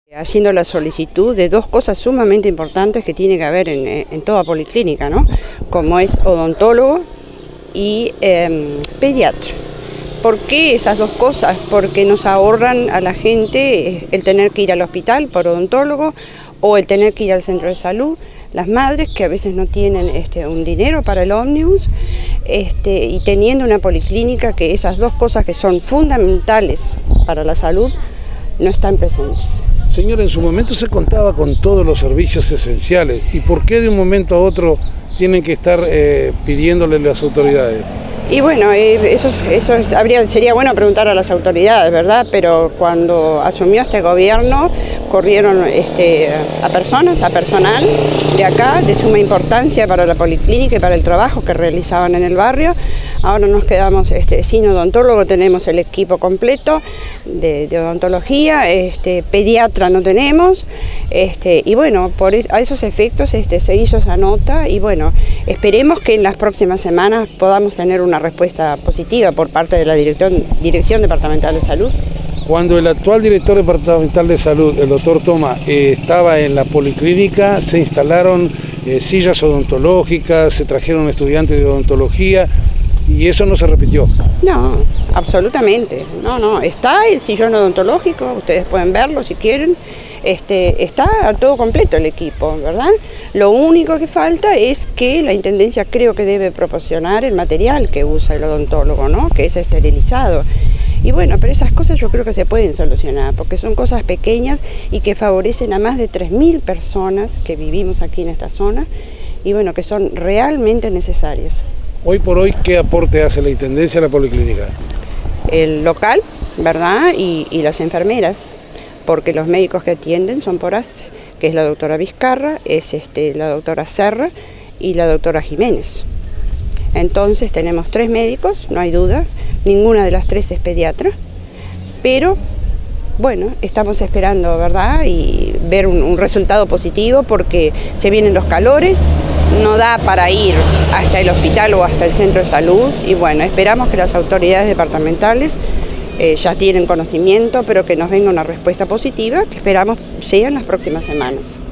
Haciendo la solicitud de dos cosas sumamente importantes que tiene que haber en toda policlínica, ¿no? Como es odontólogo y pediatra. ¿Por qué esas dos cosas? Porque nos ahorran a la gente el tener que ir al hospital por odontólogo o el tener que ir al centro de salud. Las madres que a veces no tienen un dinero para el ómnibus y teniendo una policlínica que esas dos cosas que son fundamentales para la salud no están presentes. Señora, en su momento se contaba con todos los servicios esenciales. ¿Y por qué de un momento a otro tienen que estar pidiéndole a las autoridades? Y bueno, eso sería bueno preguntar a las autoridades, ¿verdad? Pero cuando asumió este gobierno, corrieron a personal de acá, de suma importancia para la policlínica y para el trabajo que realizaban en el barrio. Ahora nos quedamos sin odontólogo, tenemos el equipo completo de odontología, pediatra no tenemos, y bueno, a esos efectos se hizo esa nota y bueno, esperemos que en las próximas semanas podamos tener una respuesta positiva por parte de la Dirección Departamental de Salud. Cuando el actual director departamental de salud, el doctor Toma, estaba en la policlínica, se instalaron sillas odontológicas, se trajeron estudiantes de odontología y eso no se repitió. No, absolutamente, no, está el sillón odontológico, ustedes pueden verlo si quieren, está todo completo el equipo, ¿verdad? Lo único que falta es que la Intendencia creo que debe proporcionar el material que usa el odontólogo, ¿no? Que es esterilizado. Y bueno, pero esas cosas yo creo que se pueden solucionar, porque son cosas pequeñas y que favorecen a más de 3.000 personas que vivimos aquí en esta zona, y bueno, que son realmente necesarias. Hoy por hoy, ¿qué aporte hace la Intendencia a la policlínica? El local, ¿verdad? Y las enfermeras, porque los médicos que atienden son por ACE, que es la doctora Vizcarra, es la doctora Serra y la doctora Jiménez. Entonces tenemos 3 médicos, no hay duda, ninguna de las 3 es pediatra, pero bueno, estamos esperando, ¿verdad? Y ver un resultado positivo porque se vienen los calores, no da para ir hasta el hospital o hasta el centro de salud y bueno, esperamos que las autoridades departamentales ya tienen conocimiento, pero que nos venga una respuesta positiva que esperamos sea en las próximas semanas.